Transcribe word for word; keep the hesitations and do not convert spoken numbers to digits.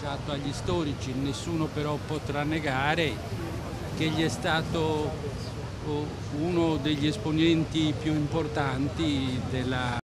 lasciato agli storici. Nessuno però potrà negare che egli è stato uno degli esponenti più importanti della